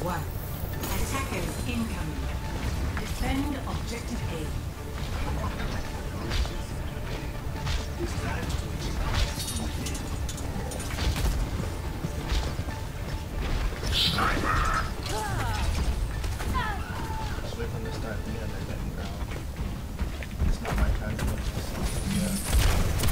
1. Attackers incoming. Defend objective A. Sniper! Just wait for them to start me and they're getting ground. It's not my time to look for something yet.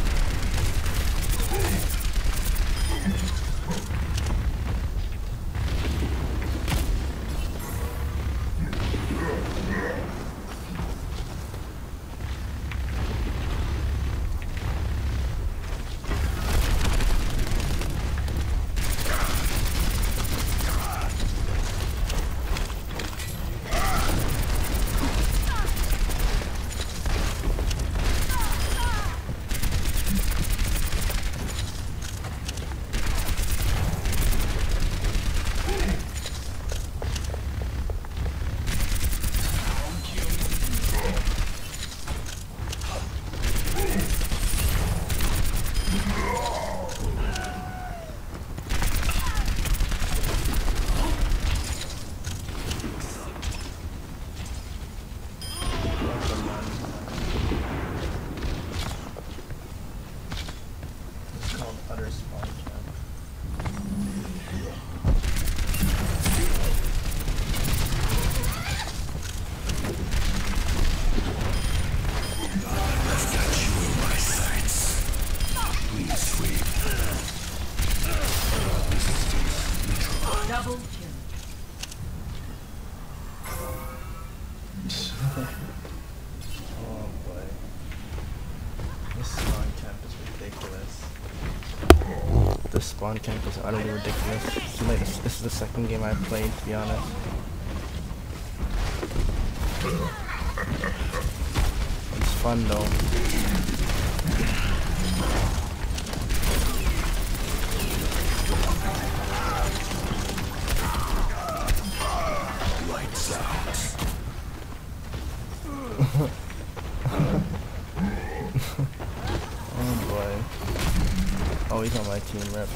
Double kill. Oh boy. This spawn camp is ridiculous. This spawn camp is utterly ridiculous. This is the second game I've played, to be honest. It's fun though. Oh boy. Oh, he's on my team rep.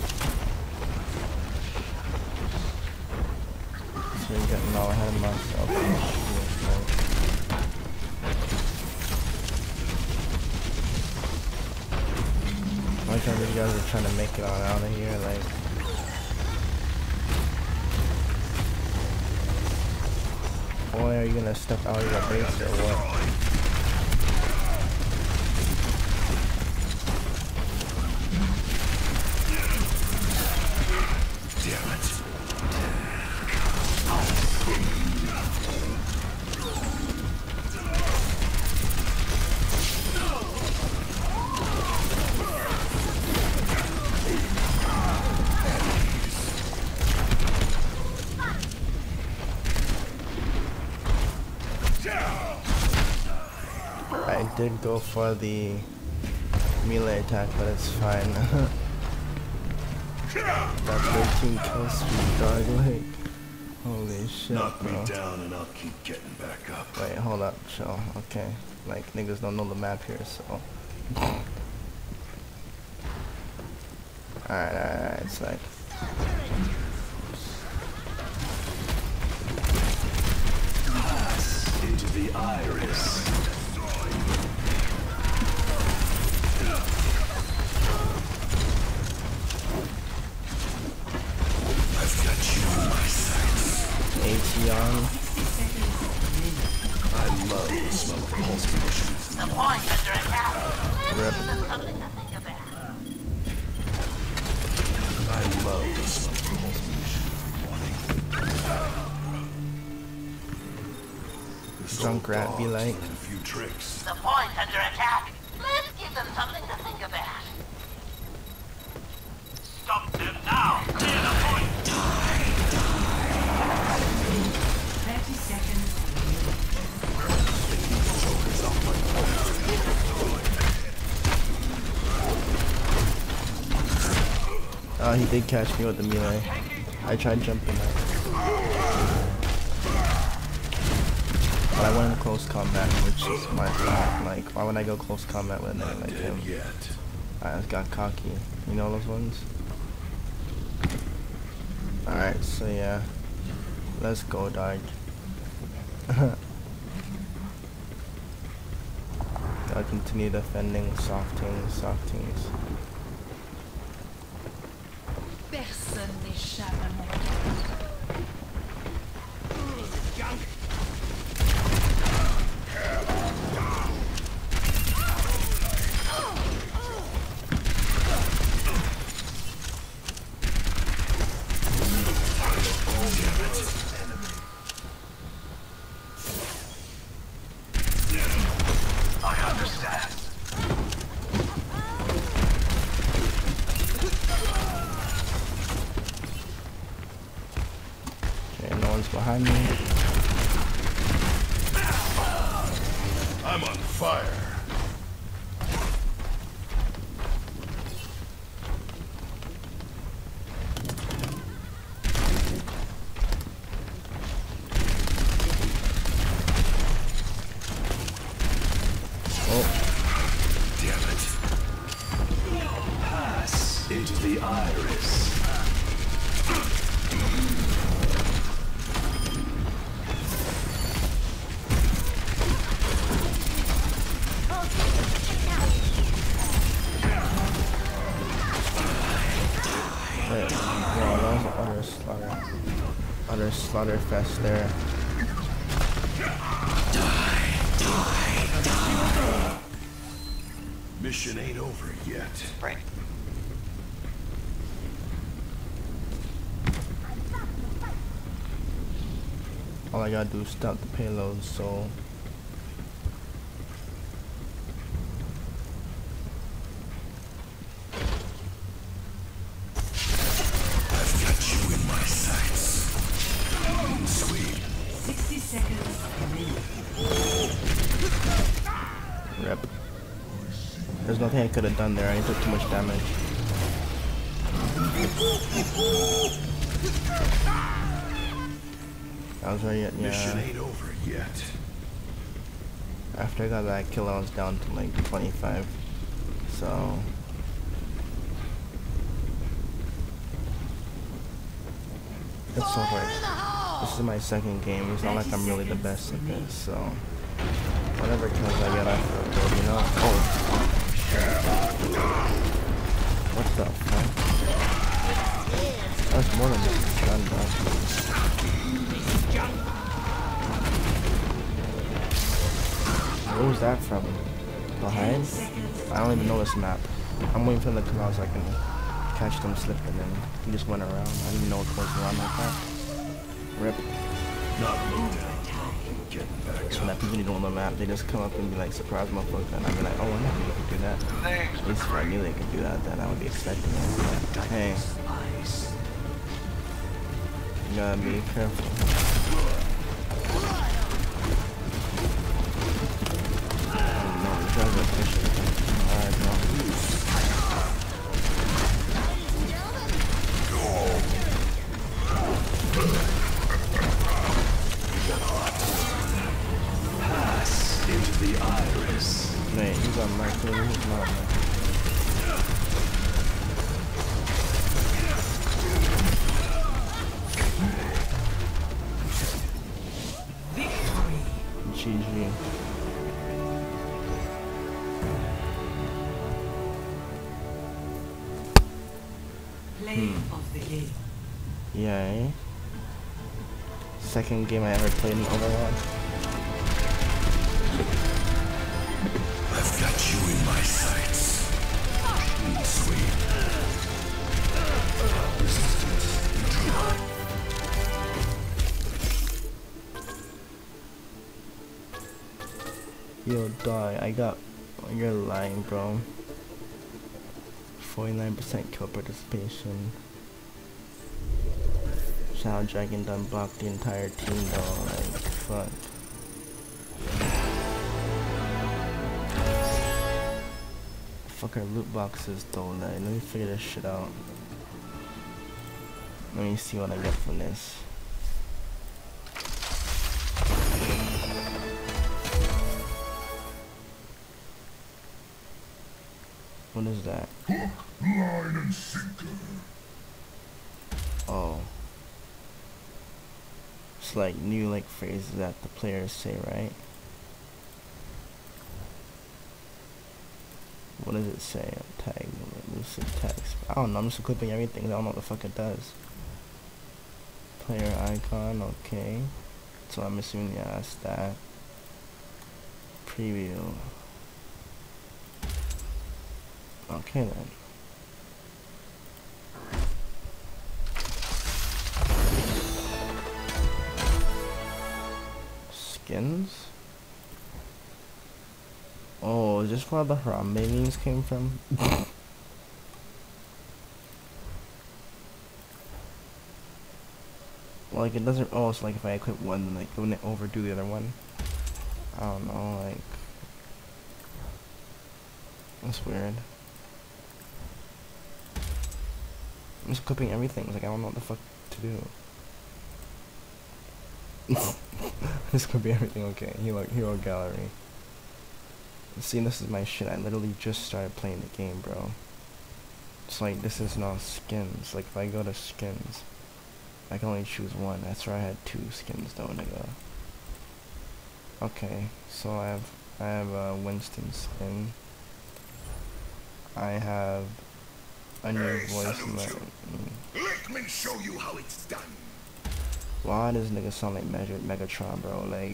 So you're getting all ahead of myself. Why can't you guys are trying to make it on out of here? Like, boy, are you gonna step out of your base or what? I did go for the melee attack, but it's fine. That 13 kill streak, dog. Like, holy shit, Knock bro. me down and I'll keep getting back up. Wait, hold up, chill. Okay, like niggas don't know the map here, so. Alright, it's like. Into the iris. I've got you in my sights. Aetion. I love the smell of pulse munitions. The point under attack. Rip. Something to think about. I love the smell of pulse munitions. Junkrat be like. A few tricks. The point under attack. Let's give them something to think about. Stop them now. Clear the point. 30 seconds. Oh, he did catch me with the melee. I tried jumping out. But I went in close combat, which is my fault. Like, why would I go close combat with a nigga like him? Yet. I just got cocky. You know those ones? Alright, so yeah. Let's go, dog. I'll continue defending soft teams, soft teams. Personne n'échappe à mon regard. Behind me. I'm on fire. Oh. Damn it. Pass into the iris. Utter slaughter fest there. Mission ain't over yet. Right. All I gotta do is stop the payload, so I've got you in my sights. Sweet. 60 seconds remaining. rip. There's nothing I could have done there. I took too much damage. I was right, Mission yeah. ain't over yet. After I got that kill, I was down to like 25. So it's over. This is my second game. It's not like I'm really the best at this, so whatever kills I get, I feel good, you know? Oh. What the fuck? That's more than just a gun, bro. Where was that from? Behind? I don't even know this map. I'm waiting for the clouds so I can catch them slipping, and he just went around. I didn't even know it was around like that. Rip. Not looked at. Getting back So that people who don't know the map, they just come up and be like, surprise motherfucker, and I'd be like, oh, I knew you could do that. At least if I knew they could do that, then I would be expecting it. But, hey, you gotta be careful. I don't know, these guys are pushing. Alright, no. Pass into the iris. Wait, he's on my team, he's not on my team. GG. Play of the game. Yay. Second game I ever played in Overwatch. I've got you in my sights. Sweet. Yo, dog, you're lying, bro. 49% kill participation. Shadow Dragon done blocked the entire team though, like, fuck. Fuck our loot boxes though, like, let me figure this shit out. Let me see what I get from this. What is that? Line and sinker. Oh. It's like new like phrases that the players say, right? What does it say? Tag, elusive text. I don't know, I'm just equipping everything. I don't know what the fuck it does. Player icon, okay. So I'm assuming, yeah, that's that. Preview. Okay then. Skins? Oh, is this where the Harambe memes came from? Like it doesn't, oh, so like if I equip one, then like wouldn't it overdo the other one? I don't know, like, that's weird. I'm just equipping everything, like I don't know what the fuck to do. This could be everything, okay. Hero gallery. See, this is my shit. I literally just started playing the game, bro. It's like, this is not skins. Like, if I go to skins, I can only choose one. That's where I had 2 skins, though, nigga. Okay, so I have a Winston skin. I have a new voice. Let me show you how it's done. Why does nigga sound like Megatron, bro? Like,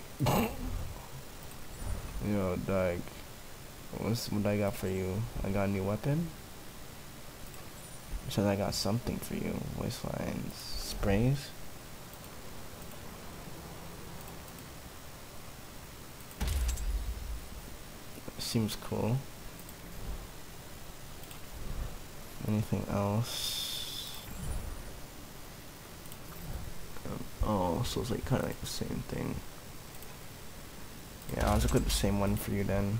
yo, dog. What I got for you? I got a new weapon. Says I got something for you. Voice lines, sprays. Seems cool. Anything else? Oh, so it's like kind of like the same thing. Yeah, I'll just put the same one for you then.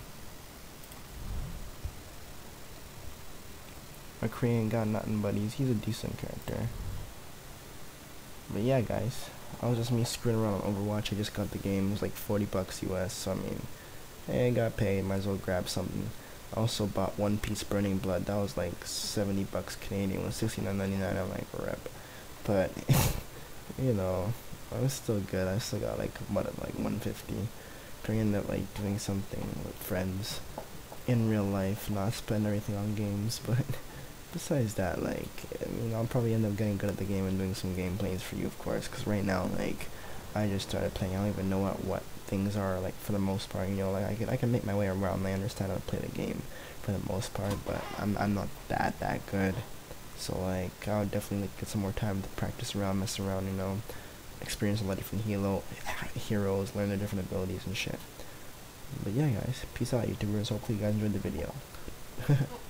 McCree ain't got nothing, but he's a decent character. But yeah, guys, I was just me screwing around on Overwatch. I just got the game. It was like 40 bucks US, so I mean, hey, I got paid, might as well grab something. I also bought One Piece Burning Blood. That was like 70 bucks Canadian. It was $69.99. I'm like, rep. But you know, I was still good. I still got like what, like 150. Trying to end up like doing something with friends in real life, not spend everything on games. But besides that, like, I mean, I'll probably end up getting good at the game and doing some gameplays for you, of course. Cause right now, like, I just started playing. I don't even know what things are, like, for the most part. You know, like I can make my way around. I understand how to play the game for the most part, but I'm not that good. So like, I would definitely like, get some more time to practice around, mess around, you know, experience a lot of different heroes, learn their different abilities and shit. But yeah, guys, peace out, YouTubers. Hopefully you guys enjoyed the video.